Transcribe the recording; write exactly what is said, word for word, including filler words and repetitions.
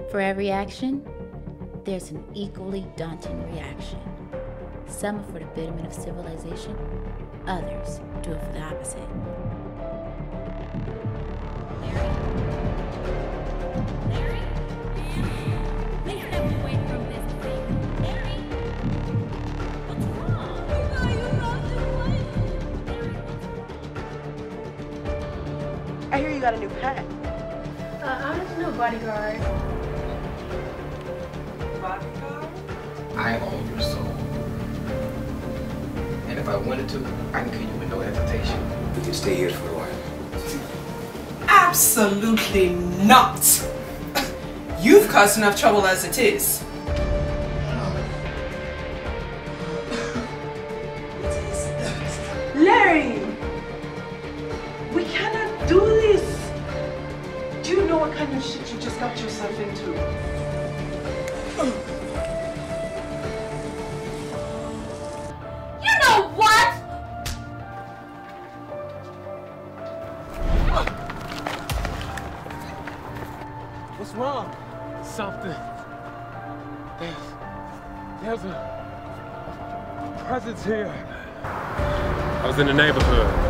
For every action, there's an equally daunting reaction. Some are for the betterment of civilization, others do it for the opposite. Larry? Larry? Please step away from this thing. Larry? What's wrong? You know you lost your place. Larry, what's wrong? I hear you got a new pet. Uh, I'm just no bodyguard. Bodyguard? I own your soul. And if I wanted to, I can kill you with no hesitation. We can stay here for a while. Absolutely not! You've caused enough trouble as it is. Larry! We cannot do this! Do you know what kind of shit you just got yourself into? You know what? What's wrong? Something. There's, there's a presence here. I was in the neighborhood.